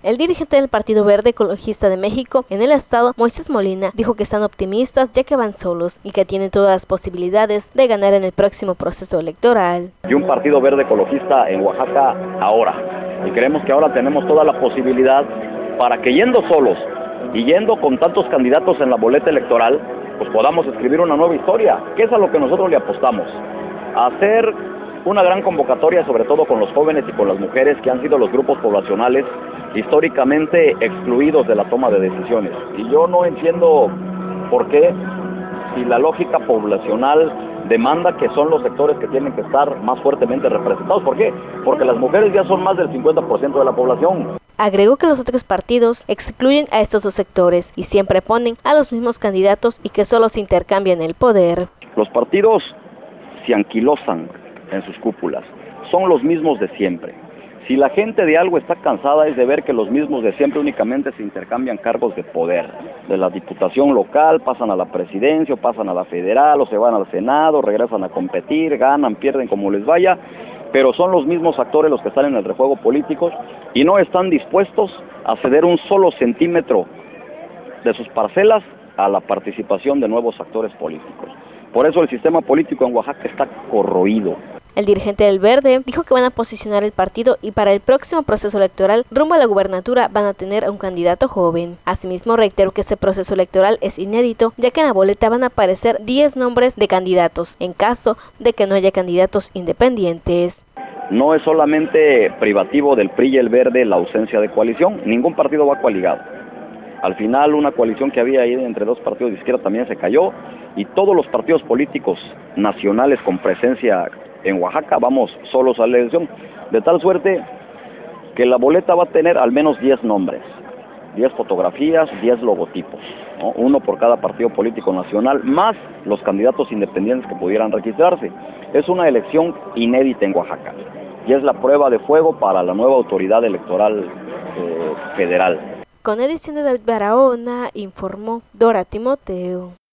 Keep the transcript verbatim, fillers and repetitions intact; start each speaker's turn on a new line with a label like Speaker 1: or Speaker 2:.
Speaker 1: El dirigente del Partido Verde Ecologista de México en el estado, Moisés Molina, dijo que están optimistas ya que van solos y que tienen todas las posibilidades de ganar en el próximo proceso electoral.
Speaker 2: Y un Partido Verde Ecologista en Oaxaca ahora. Y creemos que ahora tenemos toda la posibilidad para que yendo solos y yendo con tantos candidatos en la boleta electoral, pues podamos escribir una nueva historia, que es a lo que nosotros le apostamos. A hacer una gran convocatoria, sobre todo con los jóvenes y con las mujeres, que han sido los grupos poblacionales históricamente excluidos de la toma de decisiones. Y yo no entiendo por qué, si la lógica poblacional demanda que son los sectores que tienen que estar más fuertemente representados. ¿Por qué? Porque las mujeres ya son más del cincuenta por ciento de la población.
Speaker 1: Agregó que los otros partidos excluyen a estos dos sectores y siempre ponen a los mismos candidatos y que solo se intercambian el poder.
Speaker 2: Los partidos se anquilosan en sus cúpulas, son los mismos de siempre. Si la gente de algo está cansada es de ver que los mismos de siempre únicamente se intercambian cargos de poder. De la diputación local pasan a la presidencia, o pasan a la federal, o se van al Senado, regresan a competir, ganan, pierden como les vaya, pero son los mismos actores los que están en el rejuego político y no están dispuestos a ceder un solo centímetro de sus parcelas a la participación de nuevos actores políticos. Por eso el sistema político en Oaxaca está corroído.
Speaker 1: El dirigente del Verde dijo que van a posicionar el partido y para el próximo proceso electoral rumbo a la gubernatura van a tener a un candidato joven. Asimismo reiteró que este proceso electoral es inédito, ya que en la boleta van a aparecer diez nombres de candidatos, en caso de que no haya candidatos independientes.
Speaker 2: No es solamente privativo del P R I y el Verde la ausencia de coalición, ningún partido va coaligado. Al final una coalición que había ahí entre dos partidos de izquierda también se cayó y todos los partidos políticos nacionales con presencia en Oaxaca vamos solos a la elección, de tal suerte que la boleta va a tener al menos diez nombres, diez fotografías, diez logotipos, ¿no? Uno por cada partido político nacional, más los candidatos independientes que pudieran registrarse. Es una elección inédita en Oaxaca y es la prueba de fuego para la nueva autoridad electoral eh, federal.
Speaker 1: Con edición de David Barahona, informó Dora Timoteo.